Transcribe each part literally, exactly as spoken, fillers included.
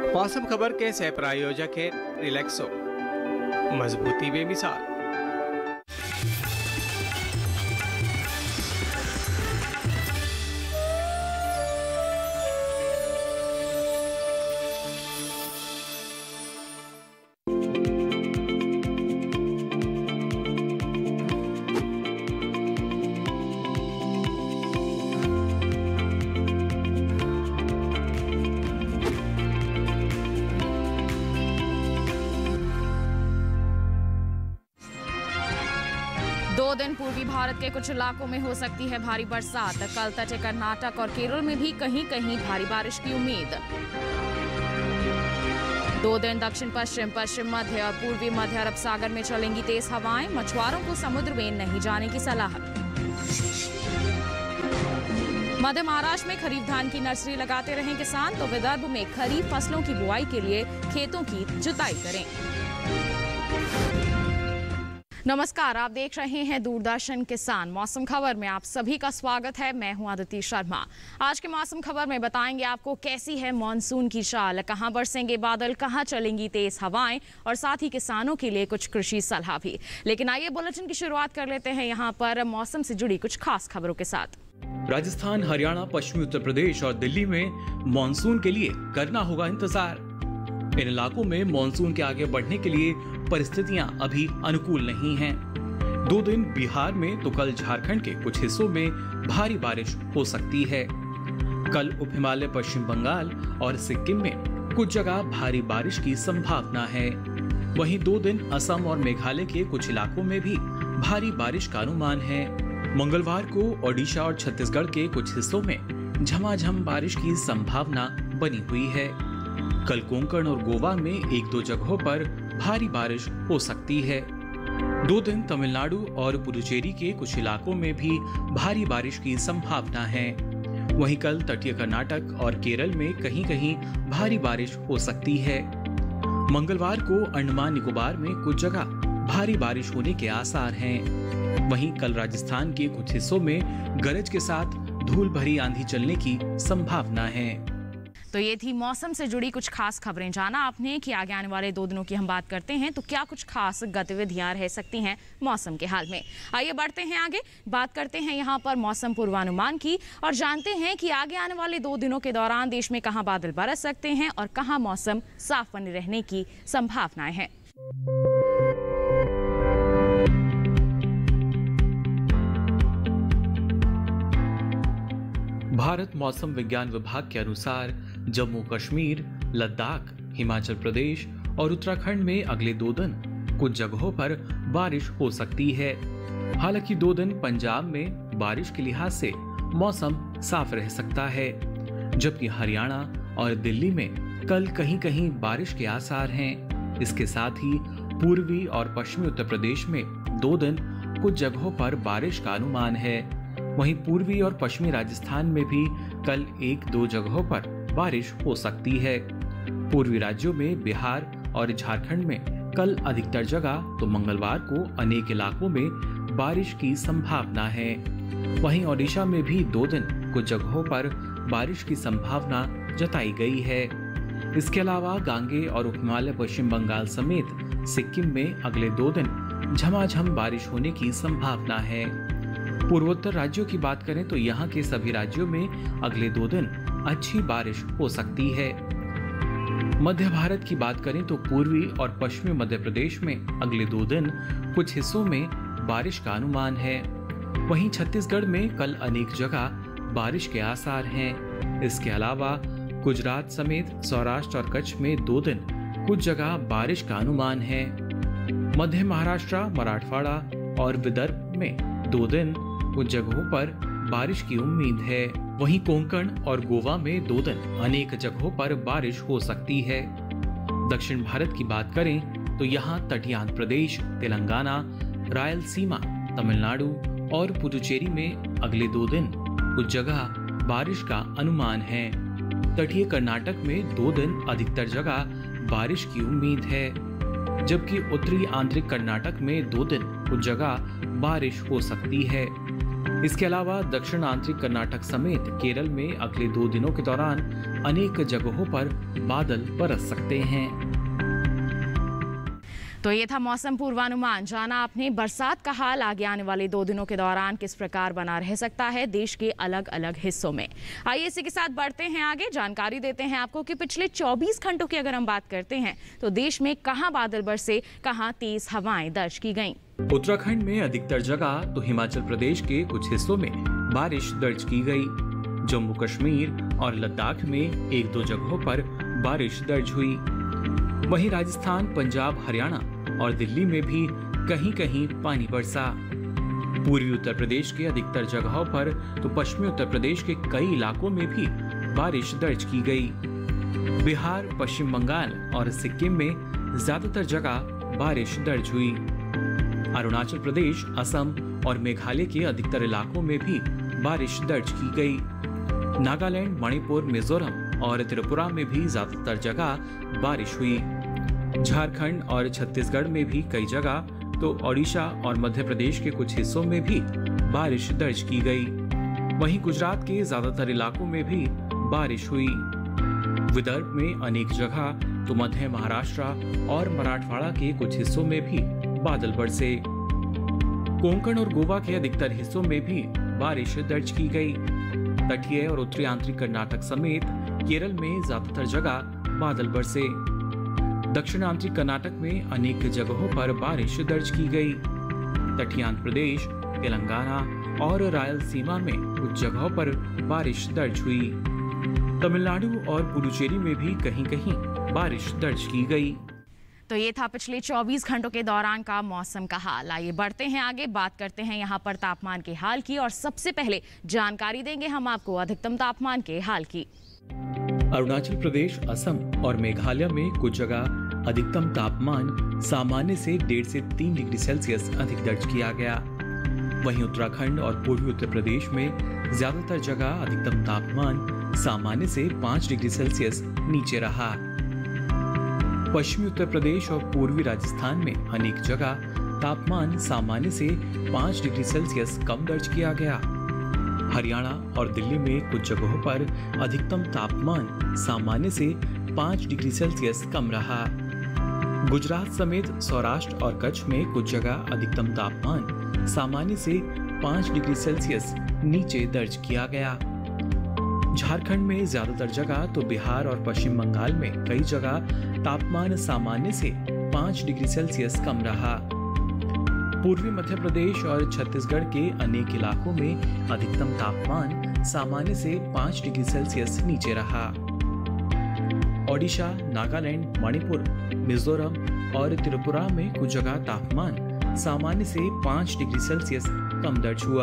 मौसम खबर के सह प्रायोजक है रिलैक्सो, मजबूती बेमिसाल। दो दिन पूर्वी भारत के कुछ इलाकों में हो सकती है भारी बरसात। कल तट कर्नाटक और केरल में भी कहीं कहीं भारी बारिश की उम्मीद। दो दिन दक्षिण पश्चिम, पश्चिम मध्य और पूर्वी मध्य अरब सागर में चलेंगी तेज हवाएं। मछुआरों को समुद्र में नहीं जाने की सलाह। मध्य महाराष्ट्र में खरीफ धान की नर्सरी लगाते रहें किसान, तो विदर्भ में खरीफ फसलों की बुआई के लिए खेतों की जुताई करें। नमस्कार, आप देख रहे हैं दूरदर्शन किसान। मौसम खबर में आप सभी का स्वागत है। मैं हूं आदिति शर्मा। आज के मौसम खबर में बताएंगे आपको कैसी है मॉनसून की चाल, कहां बरसेंगे बादल, कहां चलेंगी तेज हवाएं और साथ ही किसानों के लिए कुछ कृषि सलाह भी। लेकिन आइए बुलेटिन की शुरुआत कर लेते हैं यहां पर मौसम से जुड़ी कुछ खास खबरों के साथ। राजस्थान, हरियाणा, पश्चिमी उत्तर प्रदेश और दिल्ली में मॉनसून के लिए करना होगा इंतजार। इन इलाकों में मॉनसून के आगे बढ़ने के लिए परिस्थितियां अभी अनुकूल नहीं हैं। दो दिन बिहार में तो कल झारखंड के कुछ हिस्सों में भारी बारिश हो सकती है। कल उप हिमालय, पश्चिम बंगाल और सिक्किम में कुछ जगह भारी बारिश की संभावना है। वहीं दो दिन असम और मेघालय के कुछ इलाकों में भी भारी बारिश का अनुमान है। मंगलवार को ओडिशा और छत्तीसगढ़ के कुछ हिस्सों में झमाझम बारिश की संभावना बनी हुई है। कल कोंकण और गोवा में एक दो जगहों पर भारी बारिश हो सकती है। दो दिन तमिलनाडु और पुडुचेरी के कुछ इलाकों में भी भारी बारिश की संभावना है। वहीं कल तटीय कर्नाटक और केरल में कहीं कहीं भारी बारिश हो सकती है। मंगलवार को अंडमान निकोबार में कुछ जगह भारी बारिश होने के आसार हैं। वहीं कल राजस्थान के कुछ हिस्सों में गरज के साथ धूल भरी आंधी चलने की संभावना है। तो ये थी मौसम से जुड़ी कुछ खास खबरें। जाना आपने कि आगे आने वाले दो दिनों की हम बात करते हैं तो क्या कुछ खास गतिविधियां रह सकती हैं मौसम के हाल में। आइए बढ़ते हैं आगे, बात करते हैं यहाँ पर मौसम पूर्वानुमान की और जानते हैं कि आगे आने वाले दो दिनों के दौरान देश में कहां बादल बरस सकते हैं और कहां मौसम साफ बने रहने की संभावनाएं हैं। भारत मौसम विज्ञान विभाग के अनुसार जम्मू कश्मीर, लद्दाख, हिमाचल प्रदेश और उत्तराखंड में अगले दो दिन कुछ जगहों पर बारिश हो सकती है। हालांकि दो दिन पंजाब में बारिश के लिहाज से मौसम साफ रह सकता है, जबकि हरियाणा और दिल्ली में कल कहीं कहीं बारिश के आसार हैं। इसके साथ ही पूर्वी और पश्चिमी उत्तर प्रदेश में दो दिन कुछ जगहों पर बारिश का अनुमान है। वहीं पूर्वी और पश्चिमी राजस्थान में भी कल एक दो जगहों पर बारिश हो सकती है। पूर्वी राज्यों में बिहार और झारखंड में कल अधिकतर जगह तो मंगलवार को अनेक इलाकों में बारिश की संभावना है। वहीं ओडिशा में भी दो दिन कुछ जगहों पर बारिश की संभावना जताई गई है। इसके अलावा गांगे और उप हिमालय, पश्चिम बंगाल समेत सिक्किम में अगले दो दिन झमाझम बारिश होने की संभावना है। पूर्वोत्तर राज्यों की बात करें तो यहाँ के सभी राज्यों में अगले दो दिन अच्छी बारिश हो सकती है। मध्य भारत की बात करें तो पूर्वी और पश्चिमी मध्य प्रदेश में अगले दो दिन कुछ हिस्सों में बारिश का अनुमान है। वहीं छत्तीसगढ़ में कल अनेक जगह बारिश के आसार हैं। इसके अलावा गुजरात समेत सौराष्ट्र और कच्छ में दो दिन कुछ जगह बारिश का अनुमान है। मध्य महाराष्ट्र, मराठवाड़ा और विदर्भ में दो दिन कुछ जगहों पर बारिश की उम्मीद है। वहीं कोंकण और गोवा में दो दिन अनेक जगहों पर बारिश हो सकती है। दक्षिण भारत की बात करें तो यहाँ तटीय आंध्र प्रदेश, तेलंगाना, रायलसीमा, तमिलनाडु और पुडुचेरी में अगले दो दिन कुछ जगह बारिश का अनुमान है। तटीय कर्नाटक में दो दिन अधिकतर जगह बारिश की उम्मीद है, जबकि उत्तरी आंतरिक कर्नाटक में दो दिन कुछ जगह बारिश हो सकती है। इसके अलावा दक्षिण आंतरिक कर्नाटक समेत केरल में अगले दो दिनों के दौरान अनेक जगहों पर बादल बरस सकते हैं। तो ये था मौसम पूर्वानुमान। जाना आपने बरसात का हाल आगे आने वाले दो दिनों के दौरान किस प्रकार बना रह सकता है देश के अलग अलग हिस्सों में। आइए इसी के साथ बढ़ते हैं आगे, जानकारी देते हैं आपको कि पिछले चौबीस घंटों की अगर हम बात करते हैं तो देश में कहां बादल बरसे, कहां तेज हवाएं दर्ज की गईं। उत्तराखंड में अधिकतर जगह तो हिमाचल प्रदेश के कुछ हिस्सों में बारिश दर्ज की गई। जम्मू कश्मीर और लद्दाख में एक दो जगहों पर बारिश दर्ज हुई। वहीं राजस्थान, पंजाब, हरियाणा और दिल्ली में भी कहीं कहीं पानी बरसा। पूर्वी उत्तर प्रदेश के अधिकतर जगहों पर तो पश्चिमी उत्तर प्रदेश के कई इलाकों में भी बारिश दर्ज की गई। बिहार, पश्चिम बंगाल और सिक्किम में ज्यादातर जगह बारिश दर्ज हुई। अरुणाचल प्रदेश, असम और मेघालय के अधिकतर इलाकों में भी बारिश दर्ज की गई। नागालैंड, मणिपुर, मिजोरम और त्रिपुरा में भी ज्यादातर जगह बारिश हुई। झारखंड और छत्तीसगढ़ में भी कई जगह तो ओडिशा और मध्य प्रदेश के कुछ हिस्सों में भी बारिश दर्ज की गई। वहीं गुजरात के ज्यादातर इलाकों में भी बारिश हुई। विदर्भ में अनेक जगह तो मध्य महाराष्ट्र और मराठवाड़ा के कुछ हिस्सों में भी बादल बरसे। कोंकण और गोवा के अधिकतर हिस्सों में भी बारिश दर्ज की गई। तटीय और उत्तरी आंतरिक कर्नाटक समेत केरल में ज्यादातर जगह बादल बरसे। दक्षिण आंतरिक कर्नाटक में अनेक जगहों पर बारिश दर्ज की गई। तटीय आंध्र प्रदेश, तेलंगाना और रायलसीमा में कुछ जगहों पर बारिश दर्ज हुई। तमिलनाडु और पुडुचेरी में भी कहीं कहीं बारिश दर्ज की गई। तो ये था पिछले चौबीस घंटों के दौरान का मौसम का हाल। आइए बढ़ते हैं आगे, बात करते हैं यहाँ पर तापमान के हाल की और सबसे पहले जानकारी देंगे हम आपको अधिकतम तापमान के हाल की। अरुणाचल प्रदेश, असम और मेघालय में कुछ जगह अधिकतम तापमान सामान्य से डेढ़ से तीन डिग्री सेल्सियस अधिक दर्ज किया गया। वहीं उत्तराखंड और पूर्वी उत्तर प्रदेश में ज्यादातर जगह अधिकतम तापमान सामान्य से पाँच डिग्री सेल्सियस नीचे रहा। पश्चिमी उत्तर प्रदेश और पूर्वी राजस्थान में अनेक जगह तापमान सामान्य से पाँच डिग्री सेल्सियस कम दर्ज किया गया। हरियाणा और दिल्ली में कुछ जगहों पर अधिकतम तापमान सामान्य से पाँच डिग्री सेल्सियस कम रहा। गुजरात समेत सौराष्ट्र और कच्छ में कुछ जगह अधिकतम तापमान सामान्य से पाँच डिग्री सेल्सियस नीचे दर्ज किया गया। झारखंड में ज्यादातर जगह तो बिहार और पश्चिम बंगाल में कई जगह तापमान सामान्य से पाँच डिग्री सेल्सियस कम रहा। पूर्वी मध्य प्रदेश और छत्तीसगढ़ के अनेक इलाकों में अधिकतम तापमान सामान्य से पाँच डिग्री सेल्सियस नीचे रहा। ओडिशा, नागालैंड, मणिपुर, मिजोरम और त्रिपुरा में कुछ जगह तापमान सामान्य से पाँच डिग्री सेल्सियस कम दर्ज हुआ।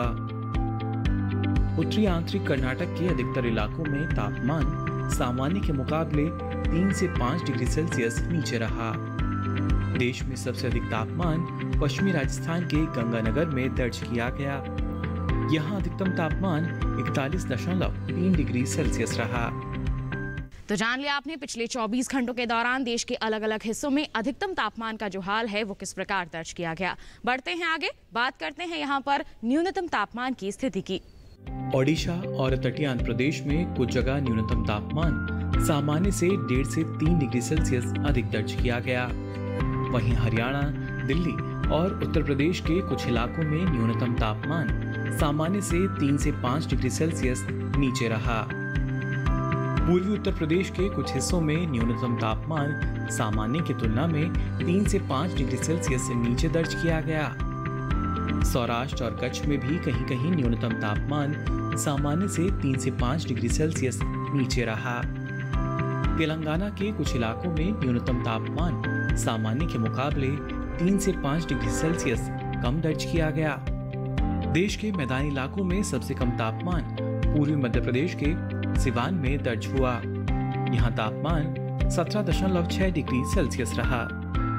उत्तरी आंतरिक कर्नाटक के अधिकतर इलाकों में तापमान सामान्य के मुकाबले तीन से पाँच डिग्री सेल्सियस नीचे रहा। देश में सबसे अधिक तापमान पश्चिमी राजस्थान के गंगानगर में दर्ज किया गया। यहाँ अधिकतम तापमान इकतालीस दशमलव तीन डिग्री सेल्सियस रहा। तो जान लिया आपने पिछले चौबीस घंटों के दौरान देश के अलग अलग हिस्सों में अधिकतम तापमान का जो हाल है वो किस प्रकार दर्ज किया गया। बढ़ते हैं आगे, बात करते हैं यहाँ पर न्यूनतम तापमान की स्थिति की। ओडिशा और तटीय आंध्र प्रदेश में कुछ जगह न्यूनतम तापमान सामान्य से डेढ़ से तीन डिग्री सेल्सियस अधिक दर्ज किया गया। वहीं हरियाणा, दिल्ली और उत्तर प्रदेश के कुछ इलाकों में न्यूनतम तापमान सामान्य से तीन से पाँच डिग्री सेल्सियस नीचे रहा। पूर्वी उत्तर प्रदेश के कुछ हिस्सों में न्यूनतम तापमान सामान्य की तुलना में तीन से पाँच डिग्री सेल्सियस नीचे दर्ज किया गया। सौराष्ट्र और कच्छ में भी कहीं कहीं न्यूनतम तापमान सामान्य से तीन से पाँच डिग्री सेल्सियस नीचे रहा। तेलंगाना के कुछ इलाकों में न्यूनतम तापमान सामान्य के मुकाबले तीन से पाँच डिग्री सेल्सियस कम दर्ज किया गया। देश के मैदानी इलाकों में सबसे कम तापमान पूर्वी मध्य प्रदेश के सिवान में दर्ज हुआ। यहाँ तापमान सत्रह दशमलव छह डिग्री सेल्सियस रहा।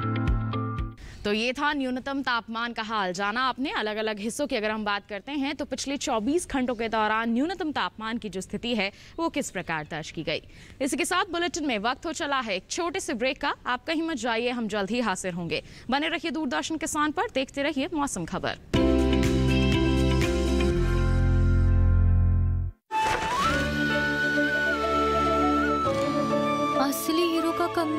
तो ये था न्यूनतम तापमान का हाल। जाना आपने अलग अलग हिस्सों की अगर हम बात करते हैं तो पिछले चौबीस घंटों के दौरान न्यूनतम तापमान की जो स्थिति है वो किस प्रकार दर्ज की गई। इसी के साथ बुलेटिन में वक्त हो चला है एक छोटे से ब्रेक का। आप कहीं मत जाइए, हम जल्द ही हाजिर होंगे। बने रहिए दूरदर्शन किसान पर, देखते रहिए मौसम खबर।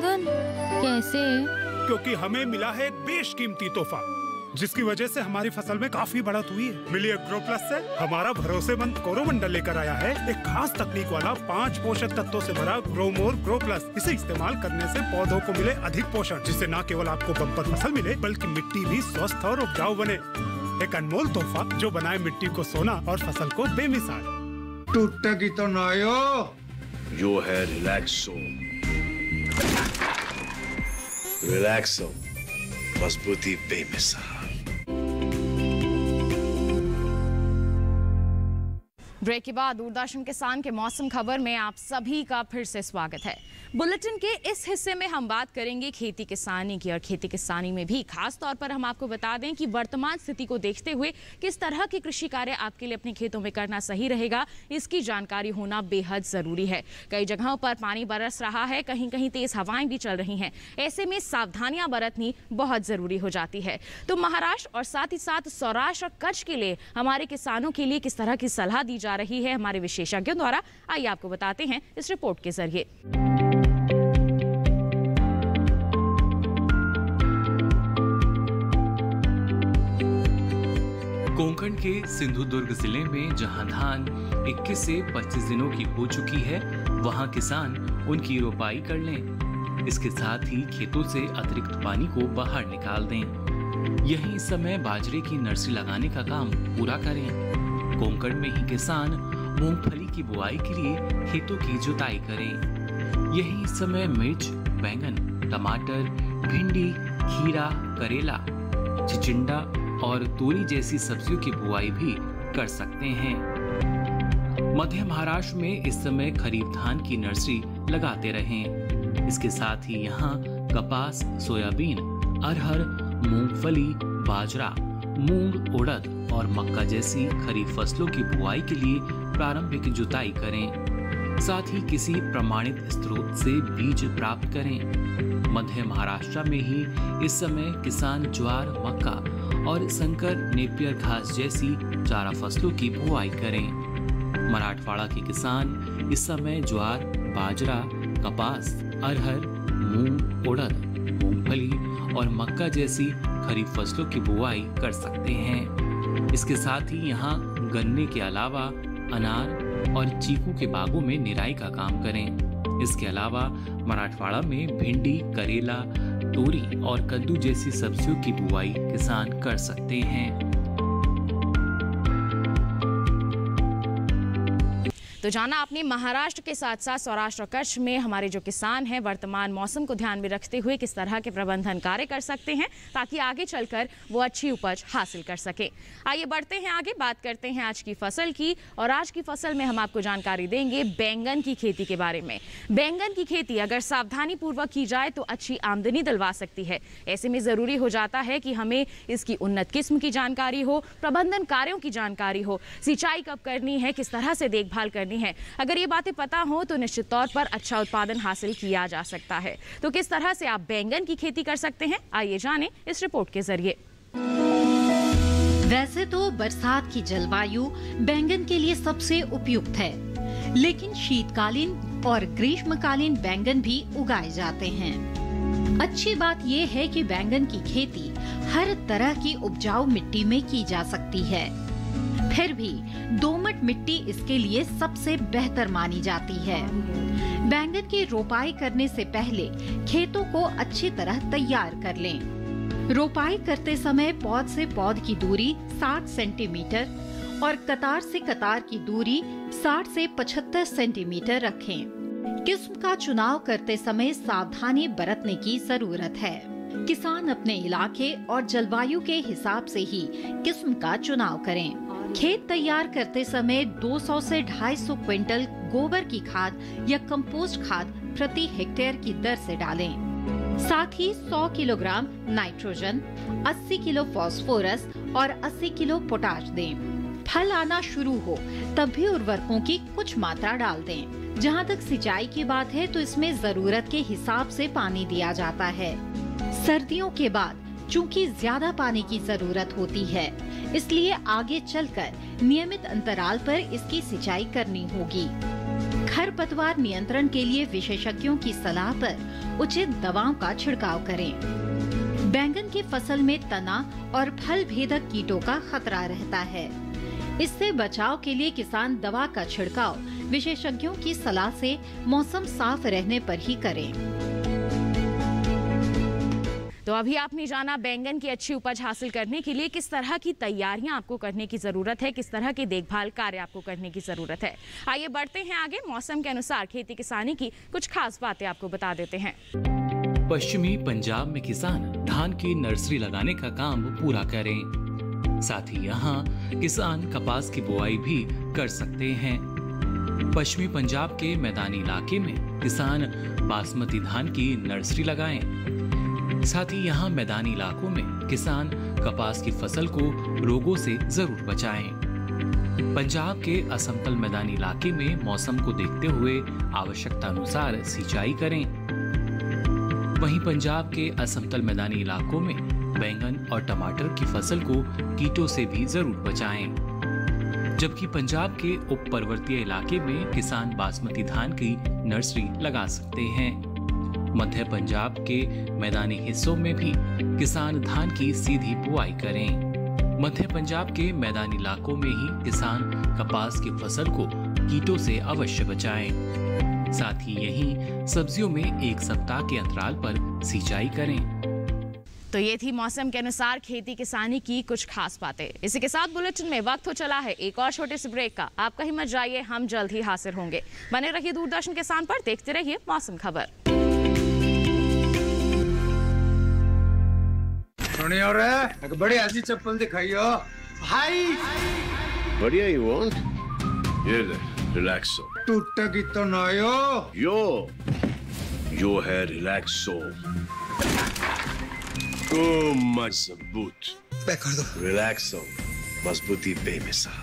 बैंगन कैसे? क्योंकि हमें मिला है एक बेशकीमती तोहफा, जिसकी वजह से हमारी फसल में काफी बढ़त हुई है। मिली ग्रो प्लस से हमारा भरोसेमंद कोरोमंडल लेकर आया है एक खास तकनीक वाला पाँच पोषक तत्वों से भरा ग्रोमोर ग्रो प्लस। इसे इस्तेमाल करने से पौधों को मिले अधिक पोषण, जिससे न केवल आपको बम्पर फसल मिले बल्कि मिट्टी भी स्वस्थ और उपजाऊ बने। एक अनमोल तोहफा जो बनाए मिट्टी को सोना और फसल को बेमिसाल। टूटेगी तो नायो। जो है रिलैक्सो। रिलैक्सो, मजबूती बेमिसाल। ब्रेक के बाद दूरदर्शन किसान के मौसम खबर में आप सभी का फिर से स्वागत है। बुलेटिन के इस हिस्से में हम बात करेंगे खेती किसानी की, और खेती किसानी में भी खास तौर पर हम आपको बता दें कि वर्तमान स्थिति को देखते हुए किस तरह के कृषि कार्य आपके लिए अपने खेतों में करना सही रहेगा, इसकी जानकारी होना बेहद जरूरी है। कई जगहों पर पानी बरस रहा है, कहीं कहीं तेज हवाएं भी चल रही हैं। ऐसे में सावधानियां बरतनी बहुत जरूरी हो जाती है। तो महाराष्ट्र और साथ ही साथ सौराष्ट्र और कच्छ के लिए हमारे किसानों के लिए किस तरह की सलाह दी जा रही है हमारे विशेषज्ञों द्वारा, आइए आपको बताते हैं इस रिपोर्ट के जरिए। कोंकण के सिंधुदुर्ग जिले में जहां धान इक्कीस से पच्चीस दिनों की हो चुकी है, वहां किसान उनकी रोपाई कर लें। इसके साथ ही खेतों से अतिरिक्त पानी को बाहर निकाल दें। यही समय बाजरे की नर्सरी लगाने का काम पूरा करें। कोंकण में ही किसान मूंगफली की बुआई के लिए खेतों की जुताई करें। यही समय मिर्च, बैंगन, टमाटर, भिंडी, खीरा, करेला, चिचिंडा और तोरी जैसी सब्जियों की बुआई भी कर सकते हैं। मध्य महाराष्ट्र में इस समय खरीफ धान की नर्सरी लगाते रहें। इसके साथ ही यहाँ कपास, सोयाबीन, अरहर, मूंगफली, बाजरा, मूंग, उड़द और मक्का जैसी खरीफ फसलों की बुआई के लिए प्रारंभिक जुताई करें। साथ ही किसी प्रमाणित स्रोत से बीज प्राप्त करें। मध्य महाराष्ट्र में ही इस समय किसान ज्वार, मक्का और संकर नेपियर घास जैसी चारा फसलों की बुआई करें। मराठवाड़ा के किसान इस समय ज्वार, बाजरा, कपास, अरहर, मूंग, उड़द, मूंगफली और मक्का जैसी खरीफ फसलों की बुआई कर सकते हैं। इसके साथ ही यहाँ गन्ने के अलावा अनार और चीकू के बागों में निराई का काम करें। इसके अलावा मराठवाड़ा में भिंडी, करेला, तोरी और कद्दू जैसी सब्जियों की बुआई किसान कर सकते हैं। तो जाना आपने महाराष्ट्र के साथ साथ सौराष्ट्र और कच्छ में हमारे जो किसान हैं वर्तमान मौसम को ध्यान में रखते हुए किस तरह के प्रबंधन कार्य कर सकते हैं ताकि आगे चलकर वो अच्छी उपज हासिल कर सके। आइए बढ़ते हैं आगे, बात करते हैं आज की फसल की, और आज की फसल में हम आपको जानकारी देंगे बैंगन की खेती के बारे में। बैंगन की खेती अगर सावधानी पूर्वक की जाए तो अच्छी आमदनी दिलवा सकती है। ऐसे में जरूरी हो जाता है कि हमें इसकी उन्नत किस्म की जानकारी हो, प्रबंधन कार्यों की जानकारी हो, सिंचाई कब करनी है, किस तरह से देखभाल करनी है। अगर ये बातें पता हो तो निश्चित तौर पर अच्छा उत्पादन हासिल किया जा सकता है। तो किस तरह से आप बैंगन की खेती कर सकते हैं, आइए जानें इस रिपोर्ट के जरिए। वैसे तो बरसात की जलवायु बैंगन के लिए सबसे उपयुक्त है, लेकिन शीतकालीन और ग्रीष्मकालीन बैंगन भी उगाए जाते हैं। अच्छी बात ये है कि बैंगन की खेती हर तरह की उपजाऊ मिट्टी में की जा सकती है। फिर भी दोमट मिट्टी इसके लिए सबसे बेहतर मानी जाती है। बैंगन की रोपाई करने से पहले खेतों को अच्छी तरह तैयार कर लें। रोपाई करते समय पौध से पौध की दूरी साठ सेंटीमीटर और कतार से कतार की दूरी साठ से पचहत्तर सेंटीमीटर रखें। किस्म का चुनाव करते समय सावधानी बरतने की जरूरत है। किसान अपने इलाके और जलवायु के हिसाब से ही किस्म का चुनाव करें। खेत तैयार करते समय दो सौ से ढाई सौ क्विंटल गोबर की खाद या कंपोस्ट खाद प्रति हेक्टेयर की दर से डालें। साथ ही सौ किलोग्राम नाइट्रोजन, अस्सी किलो फास्फोरस और अस्सी किलो पोटाश दें। फल आना शुरू हो तब भी उर्वरकों की कुछ मात्रा डाल दें। जहां तक सिंचाई की बात है तो इसमें जरूरत के हिसाब से पानी दिया जाता है। सर्दियों के बाद चूंकि ज्यादा पानी की जरूरत होती है, इसलिए आगे चलकर नियमित अंतराल पर इसकी सिंचाई करनी होगी। खरपतवार नियंत्रण के लिए विशेषज्ञों की सलाह पर उचित दवाओं का छिड़काव करें। बैंगन की फसल में तना और फल भेदक कीटों का खतरा रहता है। इससे बचाव के लिए किसान दवा का छिड़काव विशेषज्ञों की सलाह से मौसम साफ रहने पर ही करें। तो अभी आपने जाना बैंगन की अच्छी उपज हासिल करने के लिए किस तरह की तैयारियां आपको करने की जरूरत है, किस तरह की देखभाल कार्य आपको करने की जरूरत है। आइए बढ़ते हैं आगे। मौसम के अनुसार खेती किसानी की कुछ खास बातें आपको बता देते हैं। पश्चिमी पंजाब में किसान धान की नर्सरी लगाने का काम पूरा करें। साथ ही यहाँ किसान कपास की बुआई भी कर सकते हैं। पश्चिमी पंजाब के मैदानी इलाके में किसान बासमती धान की नर्सरी लगाएं। साथ ही यहाँ मैदानी इलाकों में किसान कपास की फसल को रोगों से जरूर बचाएं। पंजाब के असमतल मैदानी इलाके में मौसम को देखते हुए आवश्यकता अनुसार सिंचाई करें। वहीं पंजाब के असमतल मैदानी इलाकों में बैंगन और टमाटर की फसल को कीटों से भी जरूर बचाएं। जबकि पंजाब के उप पर्वतीय इलाके में किसान बासमती धान की नर्सरी लगा सकते हैं। मध्य पंजाब के मैदानी हिस्सों में भी किसान धान की सीधी बुआई करें। मध्य पंजाब के मैदानी इलाकों में ही किसान कपास की फसल को कीटों से अवश्य बचाएं। साथ ही यहीं सब्जियों में एक सप्ताह के अंतराल पर सिंचाई करें। तो ये थी मौसम के अनुसार खेती किसानी की कुछ खास बातें। इसी के साथ बुलेटिन में वक्त हो चला है एक और छोटे से ब्रेक का। आप कहीं मत जाइए, हम जल्द ही हाजिर होंगे। बने रहिए दूरदर्शन किसान पर, देखते रहिए मौसम खबर। सुनियो रे, एक बड़ी ऐसी चप्पल दिखाइयो भाई। बढ़िया ही वांट ये ले रिलैक्सो। टूटेगी तो ना यो यो यो है रिलैक्सो। ओ मजबूत पैक कर दो। रिलैक्सो, मजबूती बेमिसाल।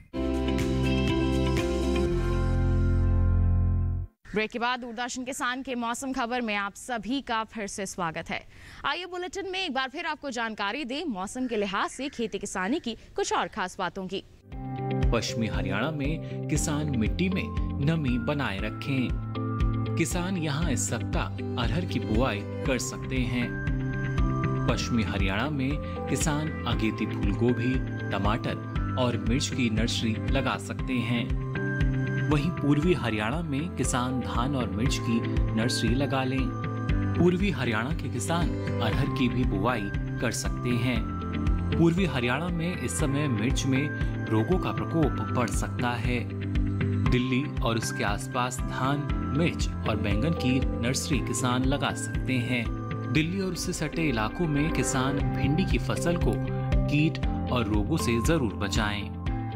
ब्रेक के बाद दूरदर्शन किसान के मौसम खबर में आप सभी का फिर से स्वागत है। आइए बुलेटिन में एक बार फिर आपको जानकारी दें मौसम के लिहाज से खेती किसानी की कुछ और खास बातों की। पश्चिमी हरियाणा में किसान मिट्टी में नमी बनाए रखें। किसान यहाँ इस सप्ताह अरहर की बुआई कर सकते हैं। पश्चिमी हरियाणा में किसान अगेती फूलगोभी, टमाटर और मिर्च की नर्सरी लगा सकते हैं। वहीं पूर्वी हरियाणा में किसान धान और मिर्च की नर्सरी लगा लें। पूर्वी हरियाणा के किसान अरहर की भी बुआई कर सकते हैं। पूर्वी हरियाणा में इस समय मिर्च में रोगों का प्रकोप बढ़ सकता है। दिल्ली और उसके आसपास धान, मिर्च और बैंगन की नर्सरी किसान लगा सकते हैं। दिल्ली और उससे सटे इलाकों में किसान भिंडी की फसल को कीट और रोगों से जरूर बचाएं।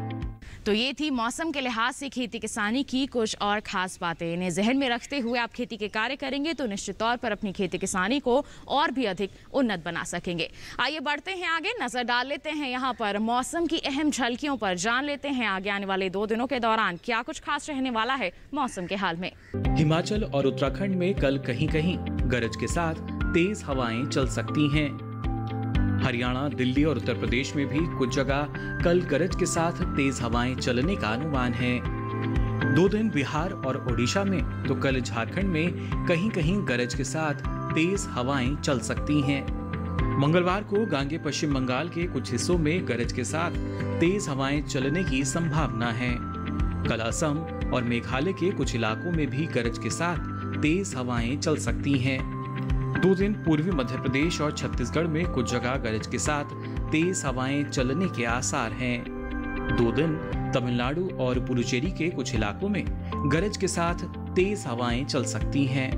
तो ये थी मौसम के लिहाज से खेती किसानी की कुछ और खास बातें। इन्हें जहन में रखते हुए आप खेती के कार्य करेंगे तो निश्चित तौर पर अपनी खेती किसानी को और भी अधिक उन्नत बना सकेंगे। आइए बढ़ते हैं आगे, नजर डाल लेते हैं यहाँ पर मौसम की अहम झलकियों पर, जान लेते हैं आगे आने वाले दो दिनों के दौरान क्या कुछ खास रहने वाला है मौसम के हाल में। हिमाचल और उत्तराखंड में कल कहीं कहीं गरज के साथ तेज हवाएं चल सकती हैं। हरियाणा, दिल्ली और उत्तर प्रदेश में भी कुछ जगह कल गरज के साथ तेज हवाएं चलने का अनुमान है। दो दिन बिहार और ओडिशा में तो कल झारखंड में कहीं कहीं गरज के साथ तेज हवाएं चल सकती हैं। मंगलवार को गांगे पश्चिम बंगाल के कुछ हिस्सों में गरज के साथ तेज हवाएं चलने की संभावना है। कल असम और मेघालय के कुछ इलाकों में भी गरज के साथ तेज हवाएं चल सकती हैं। दो दिन पूर्वी मध्य प्रदेश और छत्तीसगढ़ में कुछ जगह गरज के साथ तेज हवाएं चलने के आसार हैं। दो दिन तमिलनाडु और पुडुचेरी के कुछ इलाकों में गरज के साथ तेज हवाएं चल सकती हैं।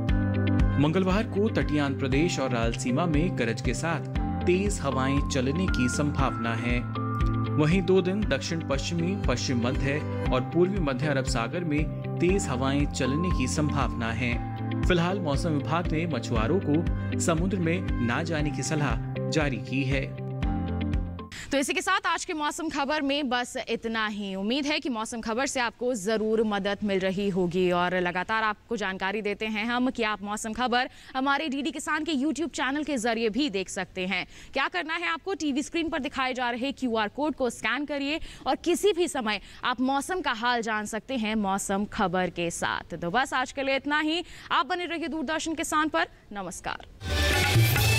मंगलवार को तटीय आंध्र प्रदेश और रायलसीमा में गरज के साथ तेज हवाएं चलने की संभावना है। वहीं दो दिन दक्षिण पश्चिमी, पश्चिम मध्य और पूर्वी मध्य अरब सागर में तेज हवाएं चलने की संभावना है। फिलहाल मौसम विभाग ने मछुआरों को समुद्र में ना जाने की सलाह जारी की है। तो इसी के साथ आज के मौसम खबर में बस इतना ही। उम्मीद है कि मौसम खबर से आपको ज़रूर मदद मिल रही होगी और लगातार आपको जानकारी देते हैं हम कि आप मौसम खबर हमारे डीडी किसान के यूट्यूब चैनल के जरिए भी देख सकते हैं। क्या करना है आपको, टीवी स्क्रीन पर दिखाए जा रहे क्यूआर कोड को स्कैन करिए और किसी भी समय आप मौसम का हाल जान सकते हैं मौसम खबर के साथ। तो बस आज के लिए इतना ही। आप बने रहिए दूरदर्शन किसान पर। नमस्कार।